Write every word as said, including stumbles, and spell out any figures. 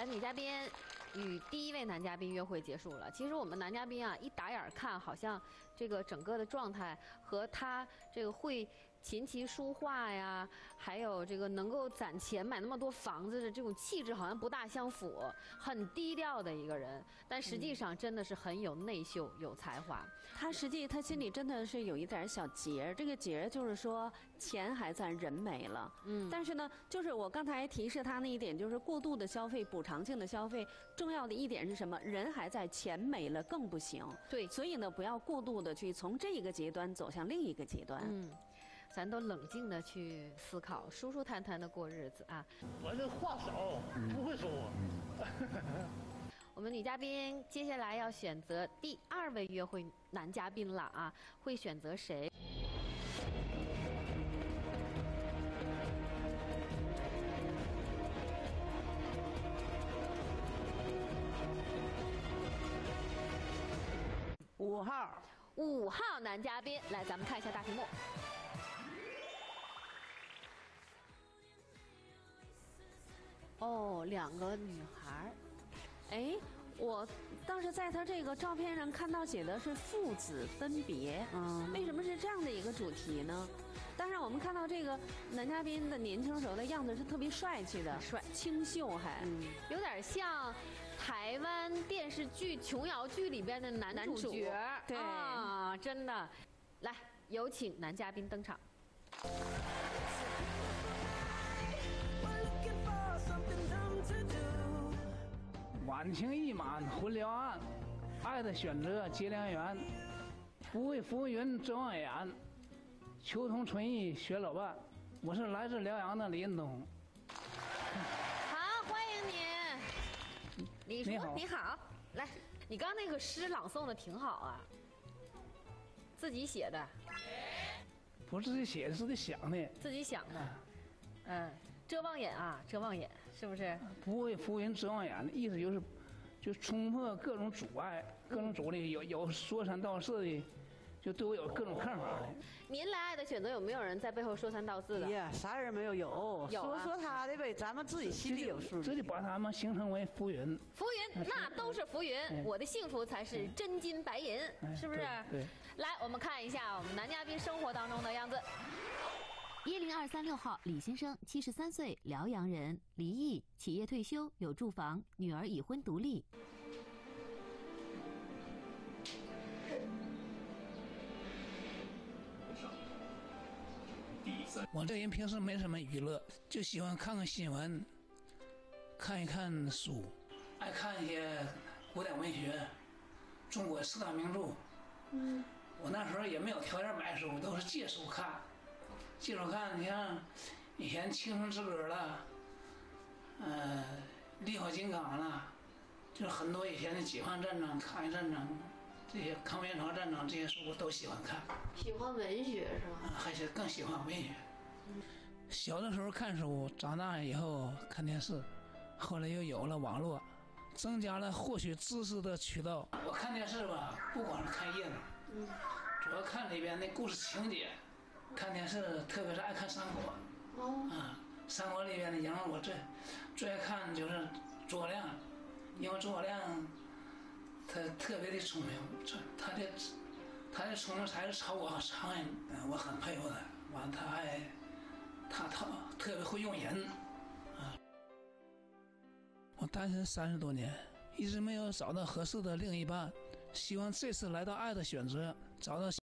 来，女嘉宾与第一位男嘉宾约会结束了。其实我们男嘉宾啊，一打眼看，好像这个整个的状态和他这个会琴棋书画呀，还有这个能够攒钱买那么多房子的这种气质，好像不大相符，很低调的一个人。但实际上真的是很有内秀、有才华。 他实际他心里真的是有一点小结，这个结就是说钱还在，人没了。嗯，但是呢，就是我刚才提示他那一点，就是过度的消费、补偿性的消费，重要的一点是什么？人还在，钱没了更不行。 对， 所以呢，不要过度的去从这一个阶段走向另一个阶段。 嗯。咱都冷静的去思考，舒舒坦坦的过日子啊！ 我这话少，不会说我。 我们女嘉宾接下来要选择第二位约会男嘉宾了啊，会选择谁？ 五号， 五号男嘉宾，来，咱们看一下大屏幕。哦，两个女孩儿， 哎，我倒是在他这个照片上看到写的是父子分别，嗯，为什么是这样的一个主题呢？当然，我们看到这个男嘉宾的年轻时候的样子是特别帅气的， 帅清秀还，嗯， 有点像台湾电视剧琼瑶剧里边的男主角， 对啊，真的。来，有请男嘉宾登场。 晚晴意满昏了暗，爱的选择结良缘，不为浮云遮望眼，秋同春意学老伴。我是来自辽阳的李运东。 好，欢迎你。李叔， 你好， 你好。来，你刚那个诗朗诵的挺好啊，自己写的？ 不是自己写的，是自己想的。 自己想的。嗯。遮望眼啊，遮望眼，是不是？ 不为浮云遮望眼的意思就是，就冲破各种阻碍，各种阻力，有有说三道四的，就对我有各种看法的。 您来爱的选择有没有人在背后说三道四的？ 呀，啥人没有有？ 有啊， 说说他的呗，咱们自己心里有数。 自己把他们形成为浮云。 浮云，那都是浮云，我的幸福才是真金白银，是不是？ 对。 来，我们看一下我们男嘉宾生活当中的样子。 一零二三六号李先生，七十三岁，辽阳人，离异，企业退休，有住房，女儿已婚独立。 我这人平时没什么娱乐，就喜欢看看新闻，看一看书，爱看一些古典文学，中国四大名著。嗯，我那时候也没有条件买书，都是借书看。借书看，你像以前《青春之歌》了，呃，《烈火金刚》了，就是很多以前的解放战争、抗日战争、这些抗美援朝战争这些书我都喜欢看。 喜欢文学是吧？ 啊，还是更喜欢文学。嗯，小的时候看书，长大以后看电视，后来又有了网络，增加了获取知识的渠道。我看电视吧，不光是看热闹，嗯，主要看里边的故事情节。看电视，特别是爱看三国。哦。啊，三国里边的人物，我最最爱看就是诸葛亮，因为诸葛亮他特别的聪明，他的他的聪明才是超过常人，嗯，我很佩服他。完，他还他他特别会用人。啊。我单身三十多年，一直没有找到合适的另一半，希望这次来到爱的选择找到。